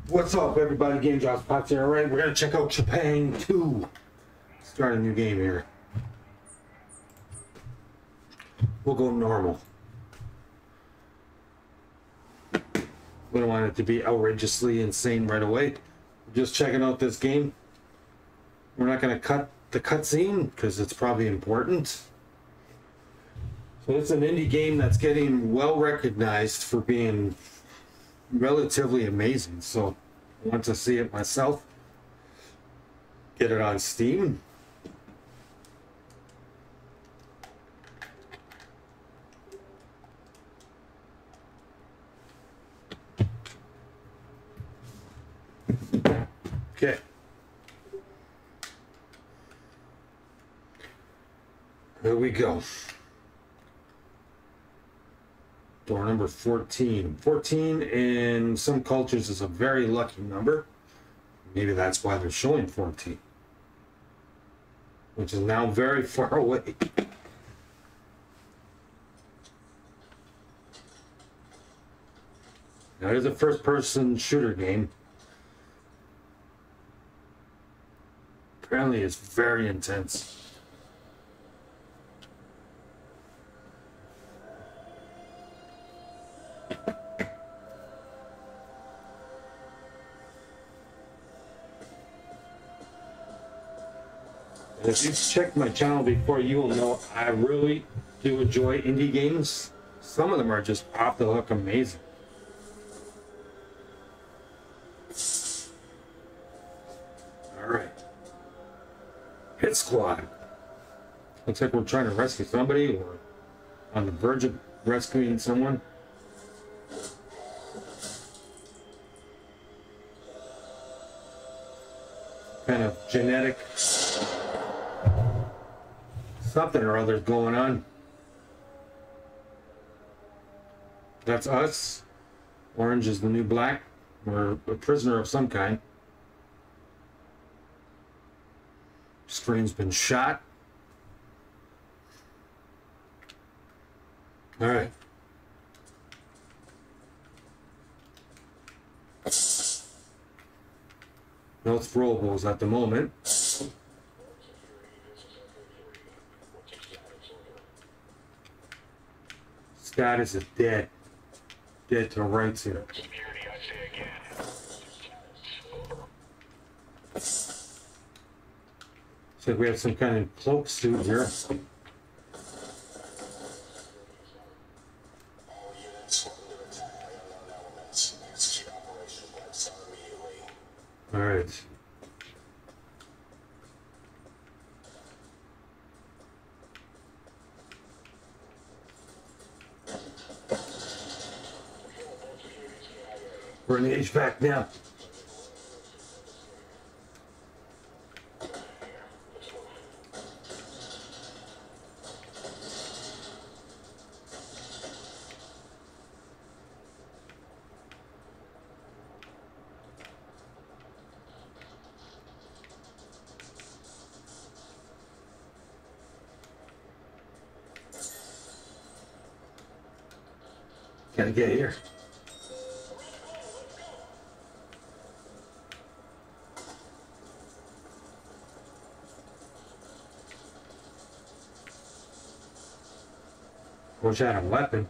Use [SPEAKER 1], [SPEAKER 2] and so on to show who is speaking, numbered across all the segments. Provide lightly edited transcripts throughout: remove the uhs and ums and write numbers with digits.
[SPEAKER 1] What's up, everybody? Gamedropspops here. All right, we're gonna check out Trepang2. Start a new game here. We'll go normal. We don't want it to be outrageously insane right away. We're just checking out this game. We're not gonna cut the cutscene because it's probably important. So it's an indie game that's getting well recognized for being relatively amazing, so I want to see it myself. Get it on Steam. Okay. Here we go. Door number 14. 14 in some cultures is a very lucky number. Maybe that's why they're showing 14. Which is now very far away. Now it is a first-person shooter game. Apparently it's very intense. If you've checked my channel before, you will know I really do enjoy indie games. Some of them are just off the hook amazing. Alright. Hit Squad. Looks like we're trying to rescue somebody or on the verge of rescuing someone. Kind of genetic something or other going on. That's us. Orange is the new black. We're a prisoner of some kind. Screen's been shot. All right. No throwables at the moment. Status is dead. Dead to the rights here.
[SPEAKER 2] Security, I say again.
[SPEAKER 1] Looks like we have some kind of cloak suit here. All right. We're in the HVAC now. Gotta get here. Wish I had a weapon.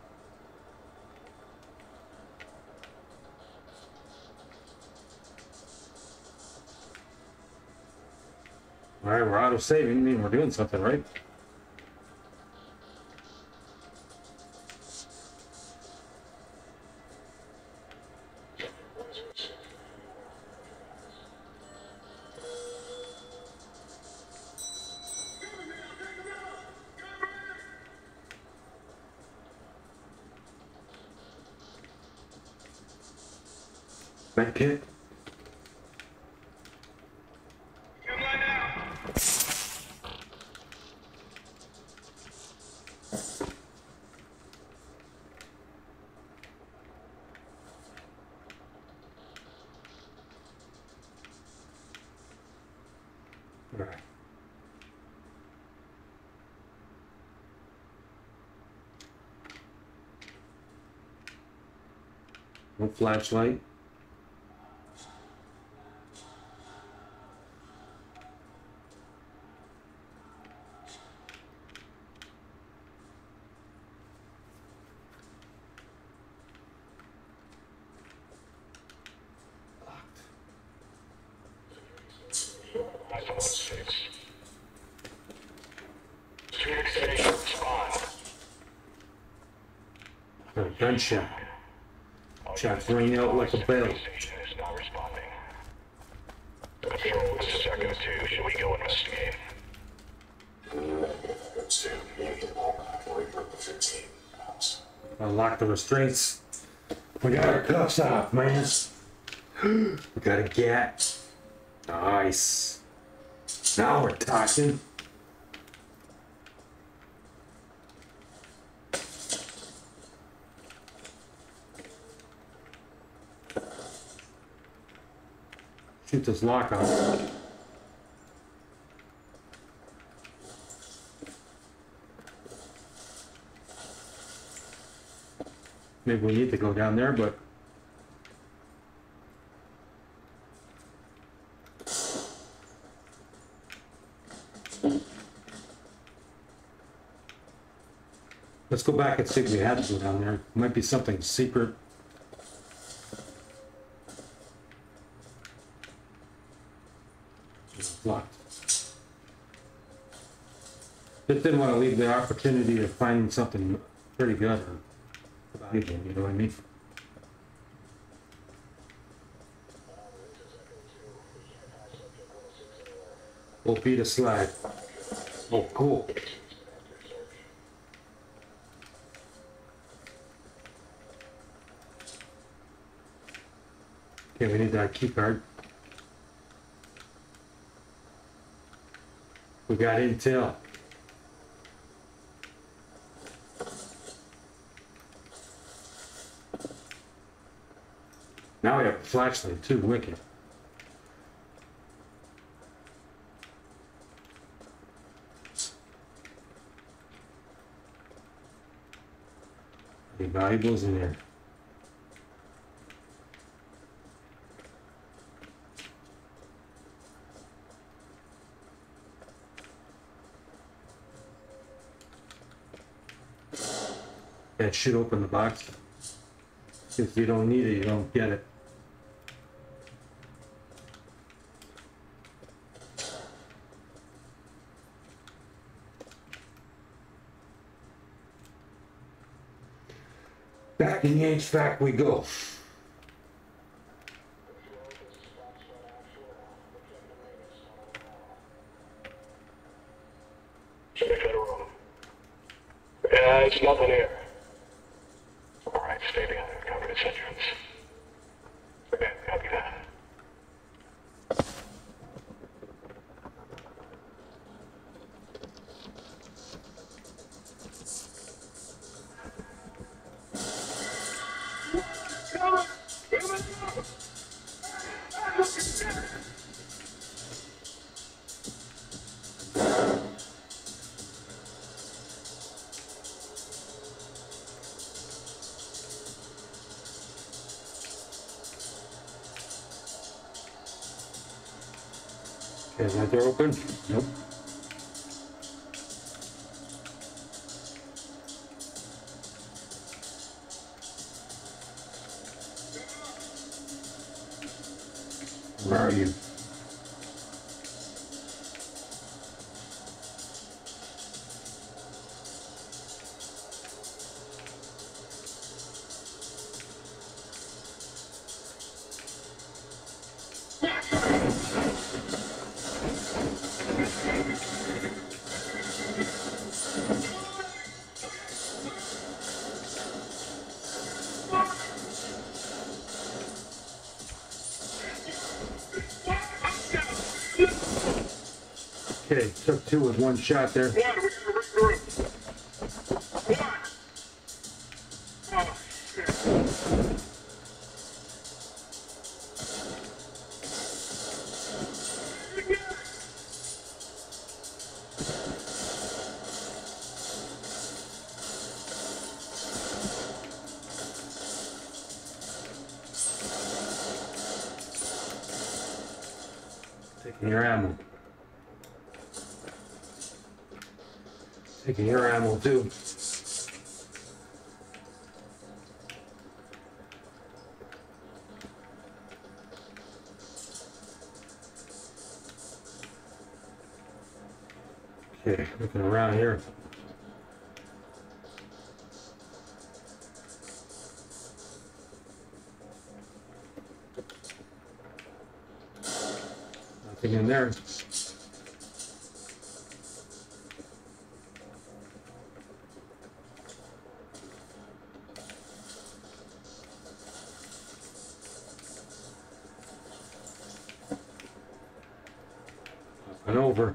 [SPEAKER 1] Alright, we're auto saving. I mean, we're doing something, right? Back kit.
[SPEAKER 2] Come on now.
[SPEAKER 1] All right. No flashlight. gunshot. Shots ring out like a bell.
[SPEAKER 2] Station is not responding. Control, this is Echo 2. Should we go investigate?
[SPEAKER 1] Unlock the restraints. We got our cuffs off, man. We got a gat. Nice. Now we're talking. Shoot this lock off. Maybe we need to go down there, but let's go back and see if we had to go down there. Might be something secret. It's locked. Just didn't want to leave the opportunity of finding something pretty good or valuable, you know what I mean? We'll beat a slide. Oh, cool. Okay, we need that key card. We got intel. Now we have a flashlight too, wicked. Any valuables in there? That should open the box. If you don't need it, you don't get it. Back in the HVAC we go.
[SPEAKER 2] Check the room. Yeah, it's nothing here. Alright, stay behind and cover its entrance. Okay, copy that.
[SPEAKER 1] Is that door open? Nope. Where are you? Okay, took two with one shot there. Taking your ammo. Taking your ammo too. Okay, looking around here. Nothing in there. Up and over.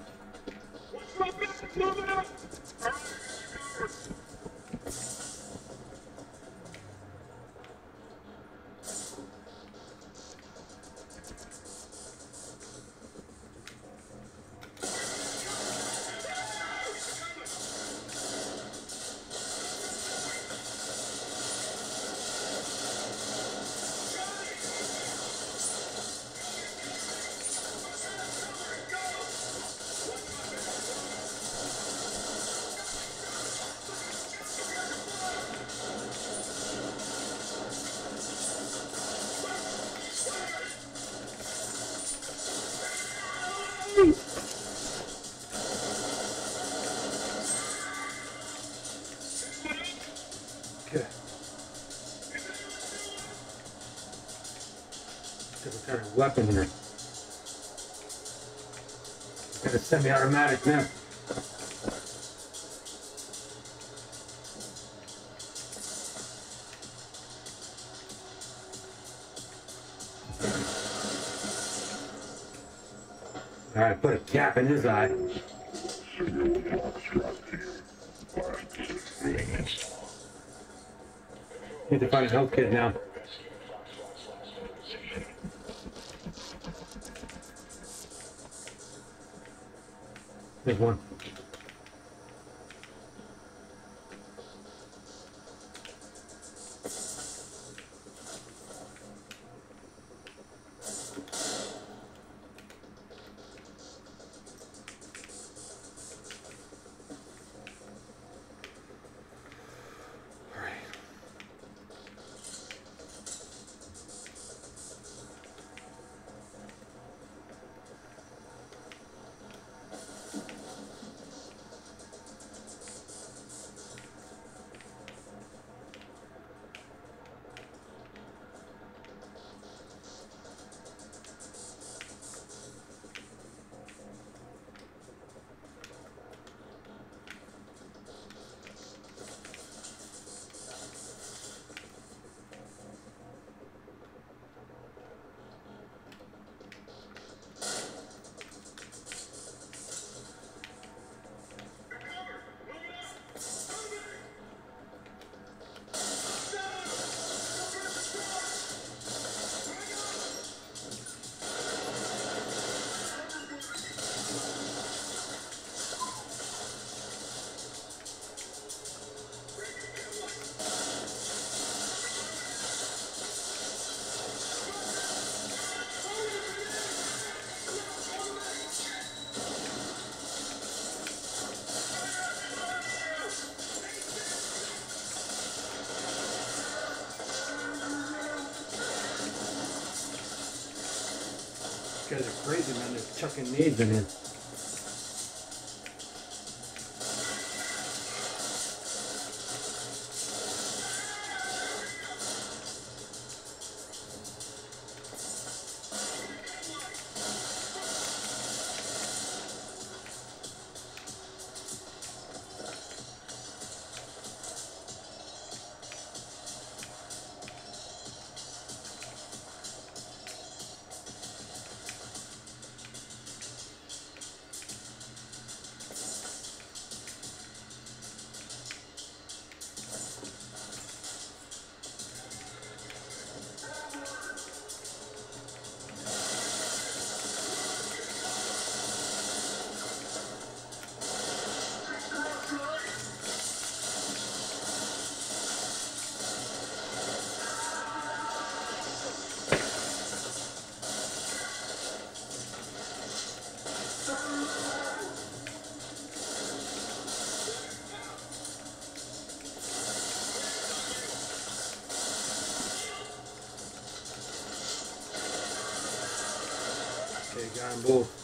[SPEAKER 1] Okay. Different kind of weapon here. Got a semi-automatic now. All right, put a cap in his eye. Need to find a health kit now. There's one. These guys are crazy, man. They're chucking nades in here. Okay, got them both.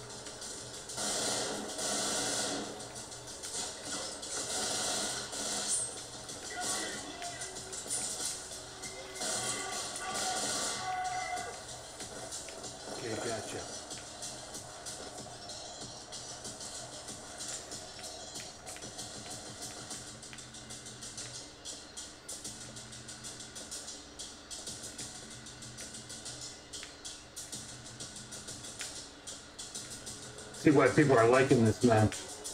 [SPEAKER 1] Okay, gotcha. See why people are liking this, man.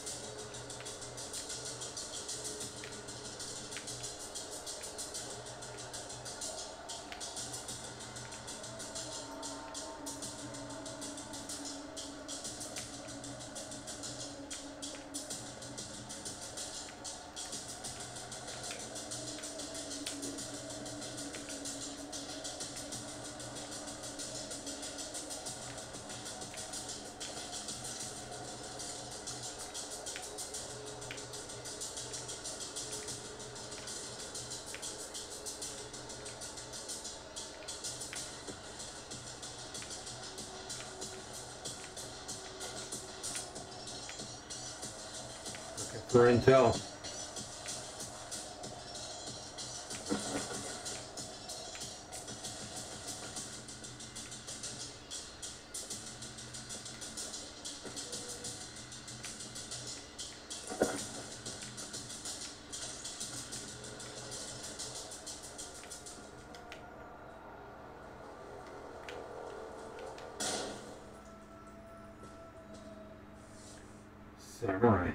[SPEAKER 1] For intel. Samurai.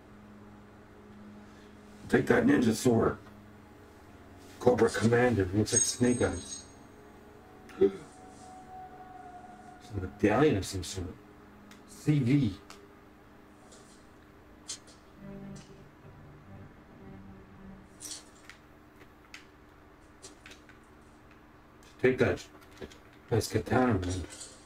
[SPEAKER 1] Take that ninja sword. Cobra Commander. Looks like snake eyes. It's a medallion of some sort. CV. Take that. Nice katana, man.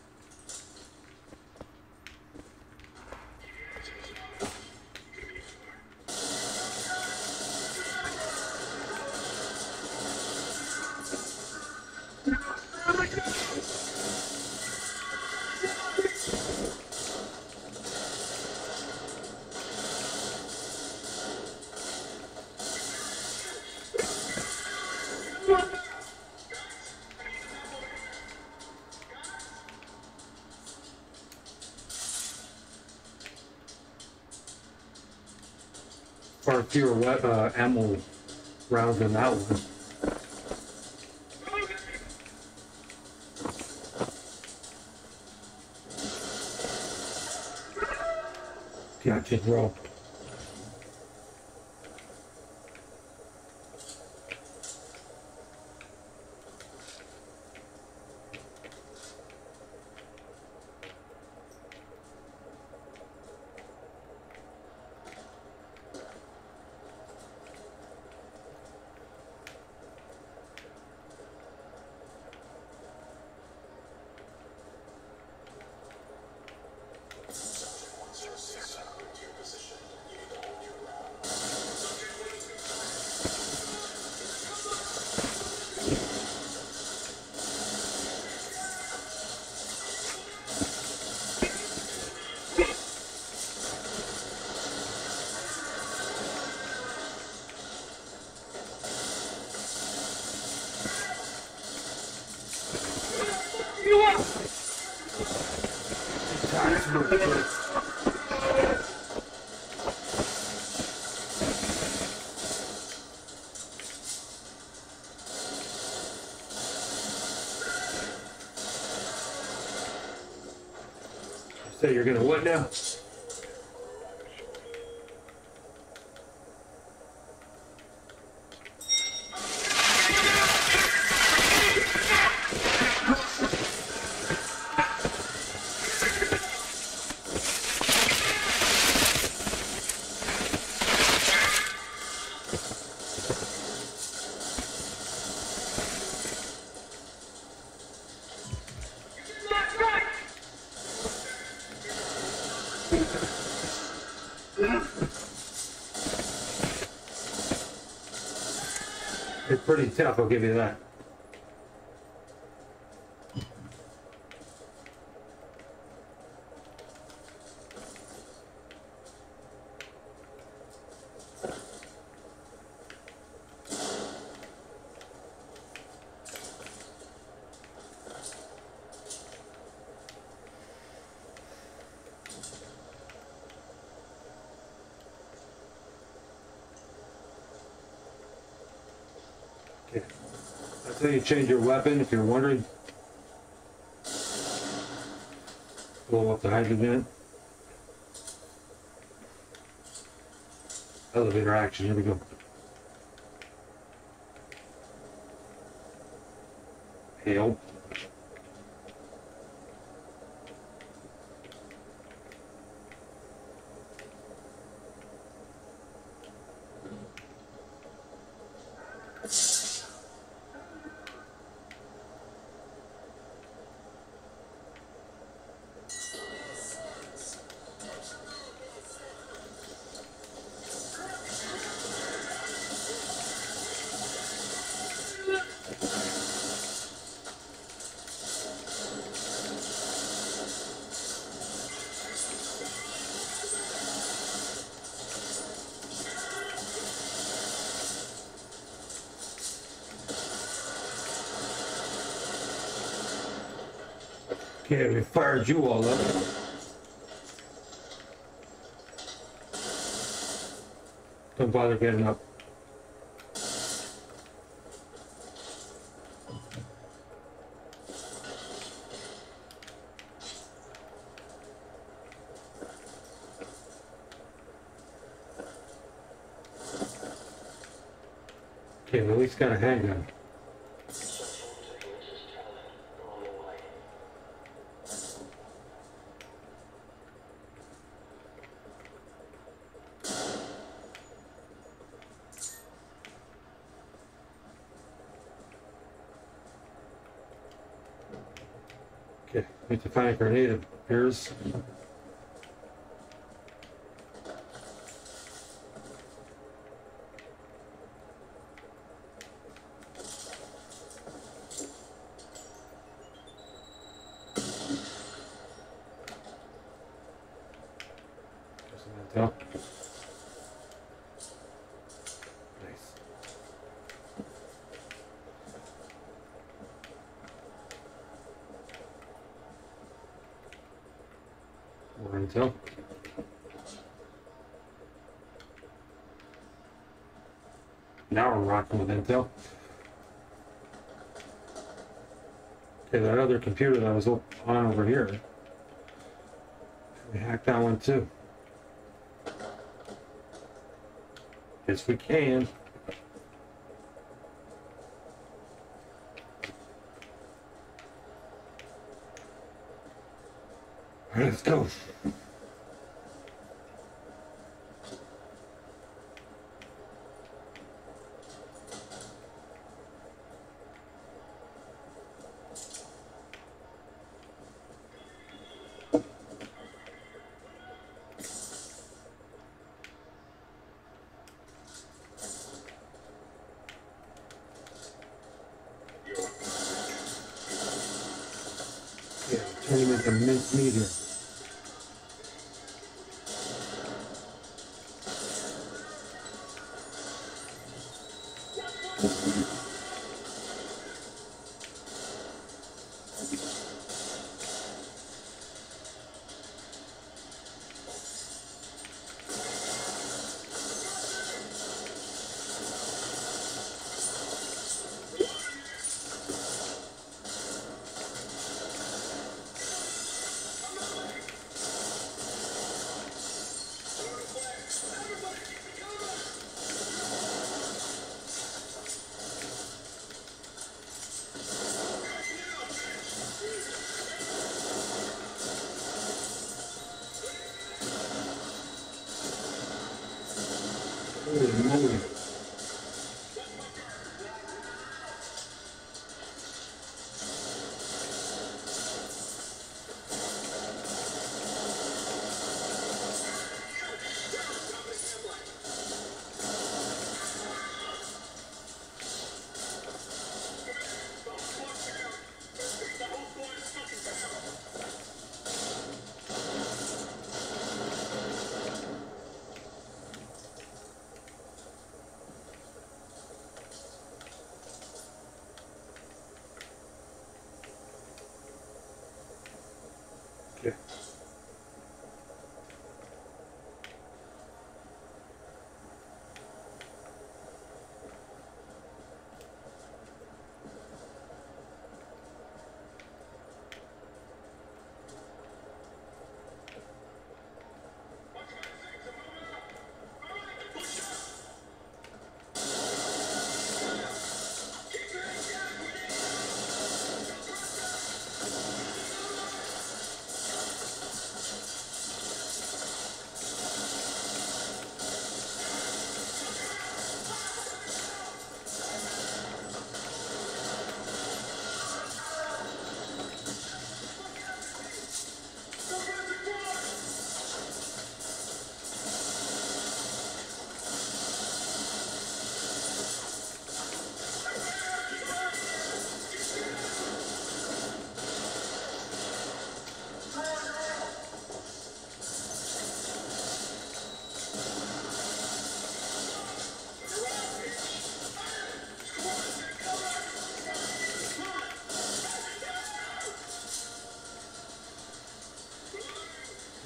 [SPEAKER 1] Far fewer ammo rounds than that one. Gotcha, bro. So you're gonna what now? It's pretty tough, I'll give you that. Okay. That's how you change your weapon, if you're wondering. Blow up the hydrogen. Elevator action, here we go. Hail. Okay, we fired you all up. Don't bother getting up. Okay, we at least got a handgun. Okay, need to find a grenade, it appears. Nice. More intel. Now we're rocking with intel. Okay, that other computer that was on over here, we hacked that one too. Yes, we can. All right, let's go. Yeah, turn him into mincemeat here. Holy moly. Okay.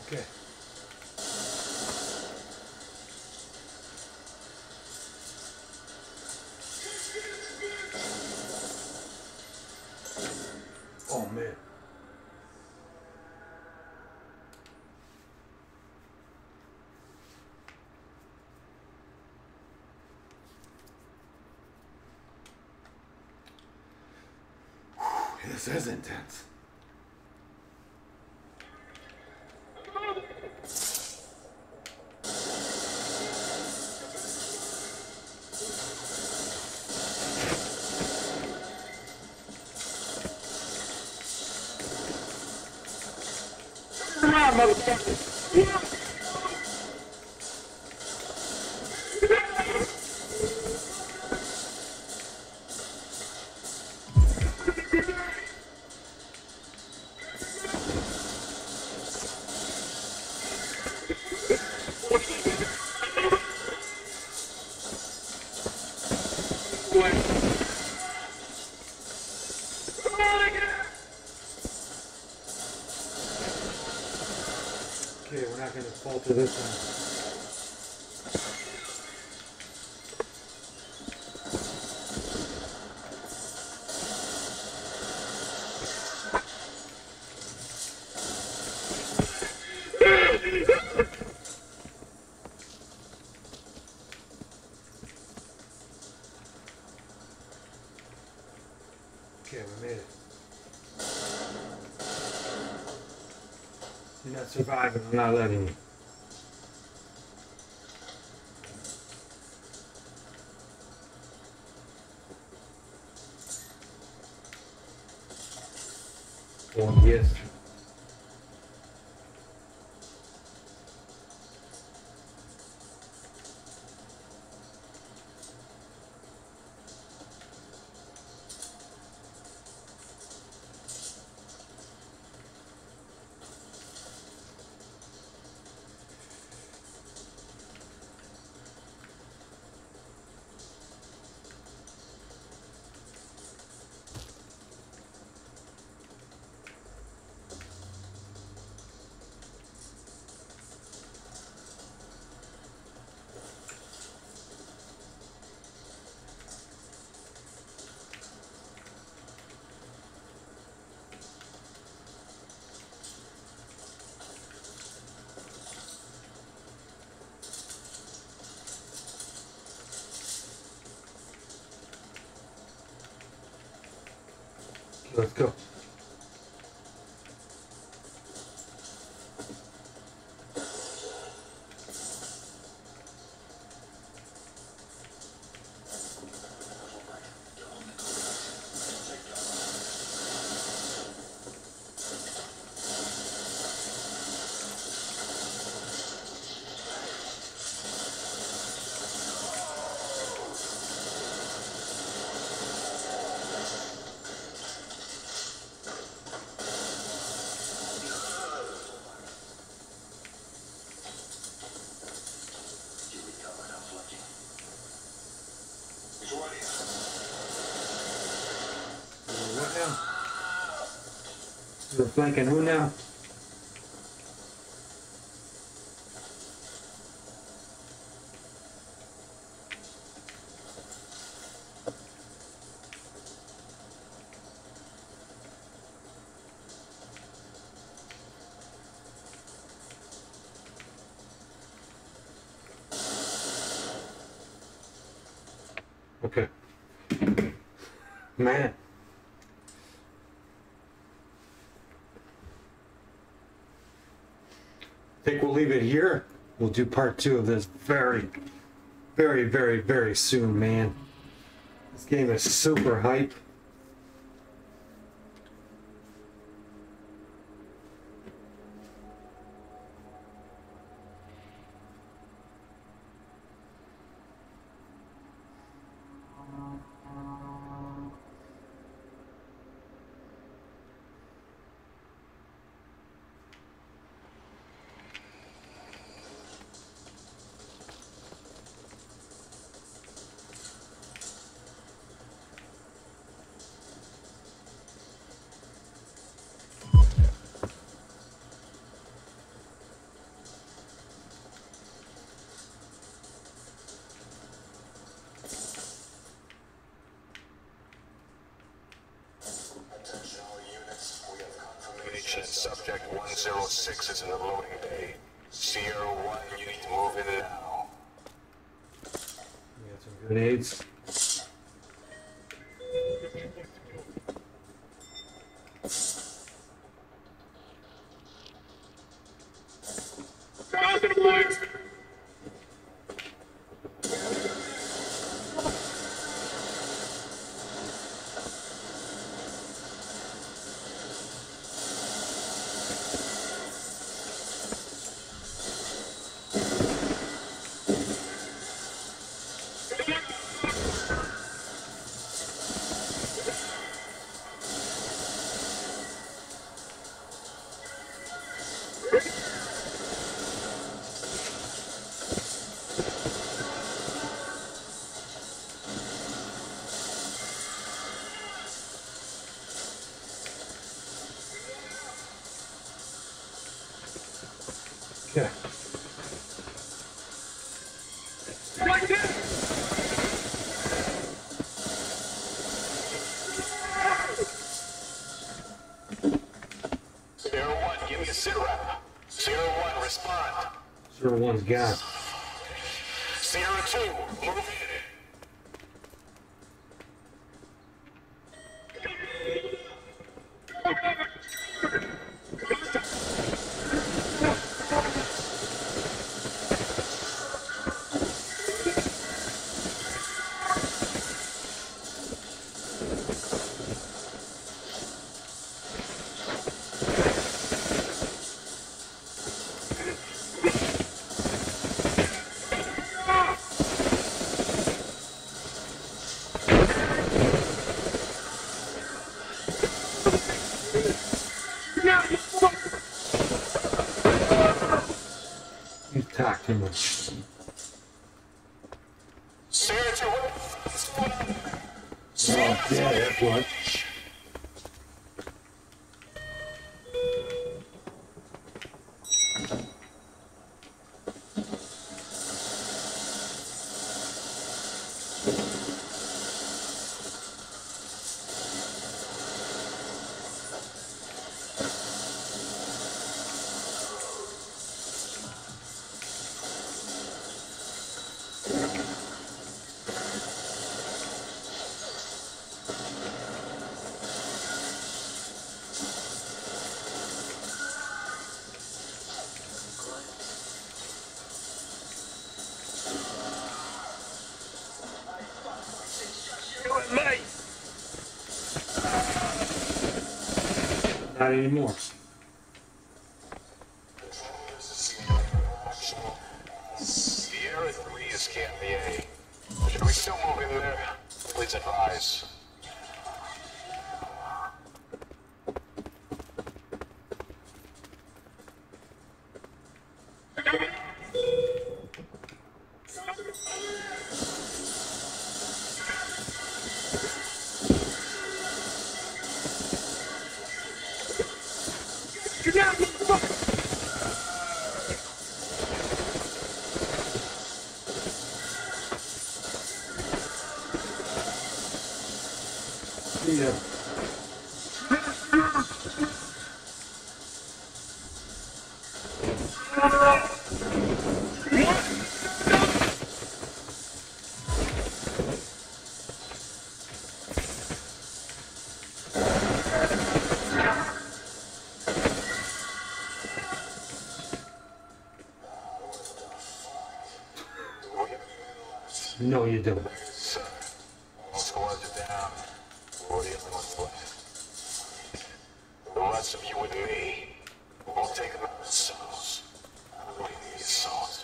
[SPEAKER 1] Okay. Oh man. This is intense.
[SPEAKER 2] Come on, motherfucker.
[SPEAKER 1] Okay, we're not going to falter this one. Okay, we made it. You're not surviving, I'm not letting you. Oh, yes. Let's go. What now? You're flanking who now? Okay. Man. I think we'll leave it here. We'll do part 2 of this very, very, very, very soon, man. This game is super hype.
[SPEAKER 2] information. Subject 106 is in the loading bay. Sierra 1, you need to move in now.
[SPEAKER 1] We got some grenades. Okay.
[SPEAKER 2] Sierra 1, give me a sit rep. Sierra 1, respond.
[SPEAKER 1] Sierra 1's gone.
[SPEAKER 2] Sierra 2, move in.
[SPEAKER 1] You talk too much.
[SPEAKER 2] Sierra 2, what's going on?
[SPEAKER 1] Oh, yeah, that's what. Not anymore.
[SPEAKER 2] Sierra 3 is Camp A. Should we still move in there? Please advise.
[SPEAKER 1] Yeah. No, you don't.
[SPEAKER 2] All squads are down. We're the only ones left. The rest of you and me, we'll take them out ourselves. Leading the assault.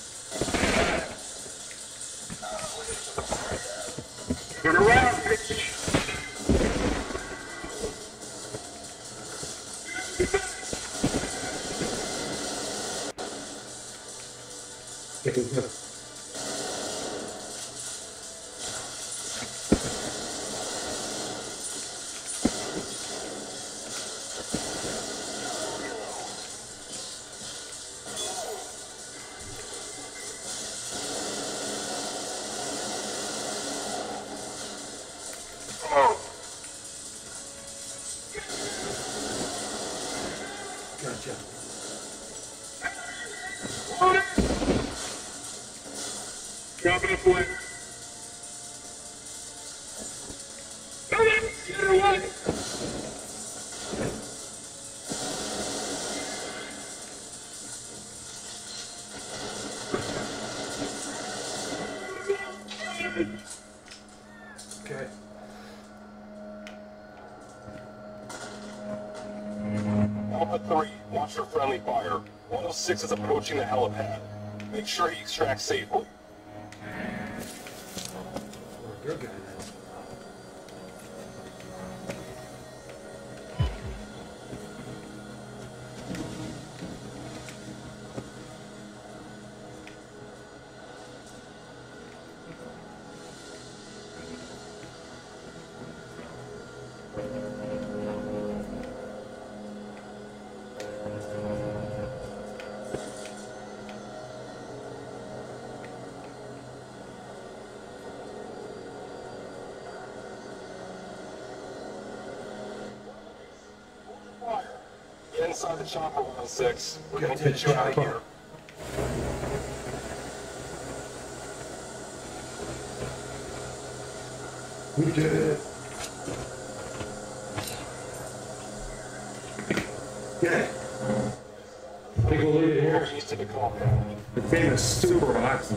[SPEAKER 2] Turn around, bitch!
[SPEAKER 1] Gotcha.
[SPEAKER 2] Drop it a foot. Get away!
[SPEAKER 1] Okay.
[SPEAKER 2] Alpha 3, watch for friendly fire. 106 is approaching the helipad. Make sure he extracts safely.
[SPEAKER 1] We're a good guy now.
[SPEAKER 2] Get inside the chopper, 106. We're gonna get you out of here.
[SPEAKER 1] We did it. Yeah. Take a look at here.
[SPEAKER 2] Used to the compound.
[SPEAKER 1] The famous super oxygen.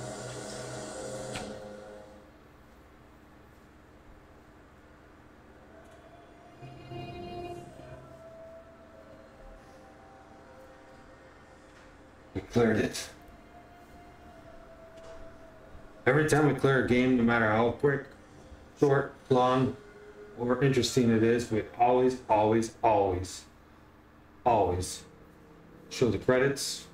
[SPEAKER 1] We cleared it. Every time we clear a game, no matter how quick, short, long, or interesting it is, we always show the credits.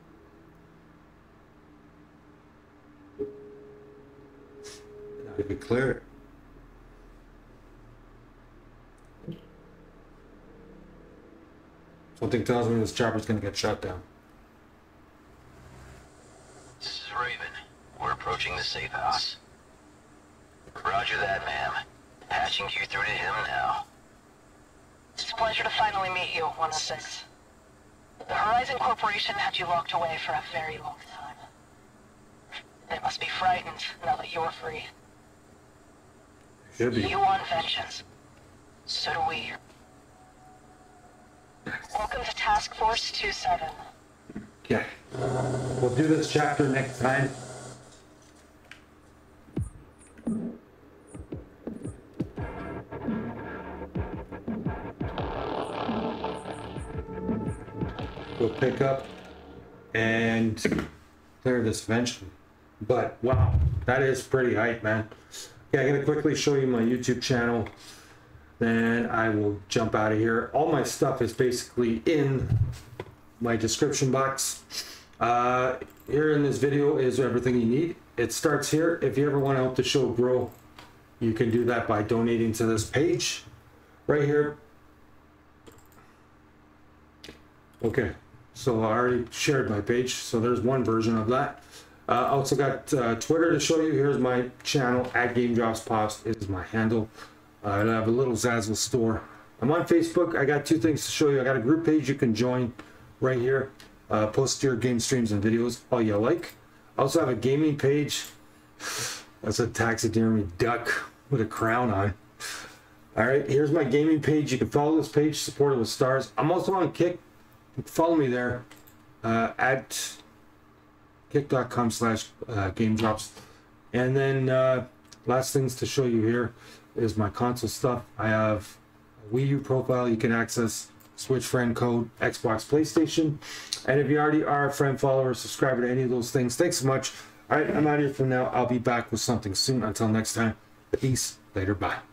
[SPEAKER 1] Now we clear it. Something tells me this chopper's gonna get shut down.
[SPEAKER 3] This is Raven. We're approaching the safe house. Roger that, ma'am. Patching you through to him now.
[SPEAKER 4] It's a pleasure to finally meet you, 106. The Horizon Corporation had you locked away for a very long time. They must be frightened now that you're free.
[SPEAKER 1] Should be.
[SPEAKER 4] You want vengeance. So do we. Welcome to Task Force 27.
[SPEAKER 1] Okay. We'll do this chapter next time. We'll pick up and clear this eventually. But wow, that is pretty hype, man. Okay, I'm gonna quickly show you my YouTube channel. Then I will jump out of here. All my stuff is basically in my description box. Here in this video is everything you need. It starts here. If you ever want to help the show grow, you can do that by donating to this page right here. Okay, so I already shared my page, so there's one version of that. Also got Twitter to show you. Here's my channel at gamedropspops is my handle. I have a little Zazzle store. I'm on Facebook. I got two things to show you. I got a group page you can join right here. Post your game streams and videos, all you like. I also have a gaming page. That's a taxidermy duck with a crown on. All right, here's my gaming page. You can follow this page, support it with stars. I'm also on Kick. Follow me there at kick.com/gamedrops. And then last things to show you here is my console stuff. I have a Wii U profile you can access, Switch friend code, Xbox, PlayStation. And if you already are a friend, follower, subscriber to any of those things, thanks so much. All right, I'm out of here for now. I'll be back with something soon. Until next time, peace. Later, bye.